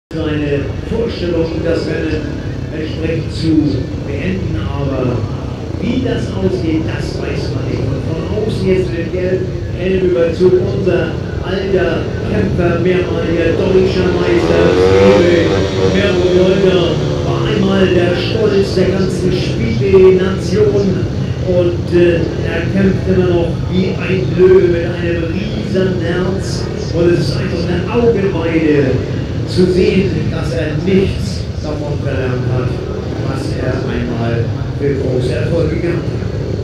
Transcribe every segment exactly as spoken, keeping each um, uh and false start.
Seine Vorstellung, das Rennen entsprechend zu beenden, aber wie das ausgeht, das weiß man nicht. Und von außen jetzt mit dem gelben Helmüberzug unser alter Kämpfer, mehrmaliger deutscher Meister, Merolder, war einmal der Stolz der ganzen Spiele-Nation und äh, er kämpft immer noch wie ein Löwe mit einem riesen Herz und es ist einfach eine Augenweide zu sehen, dass er nichts davon verlernt hat, was er einmal für große Erfolge gehabt hat.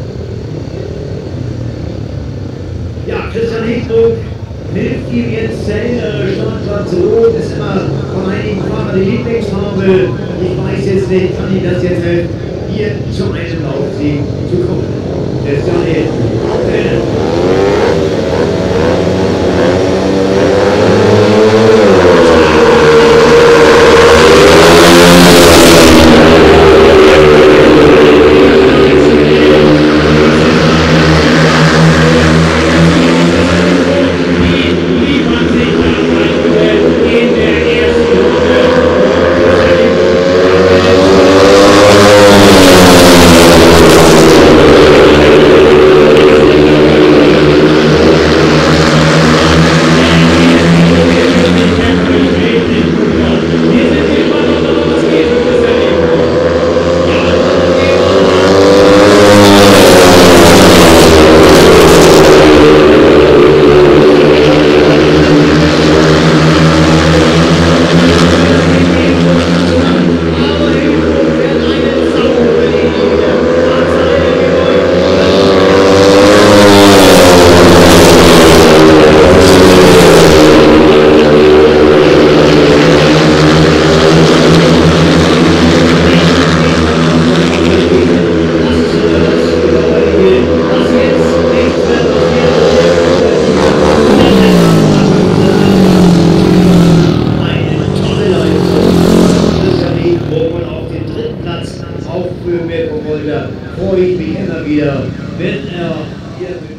Ja, Christian Hegdruck hilft ihm jetzt der innere Startplatz. Rot ist immer von einigen Fahrern die Lieblingsfarbe. Ich weiß jetzt nicht, kann ich das jetzt helfen, hier zu einem Laufsieg zu kommen. Christian Hegdruck. Auch für Merolder freue ich mich immer wieder, wenn er hier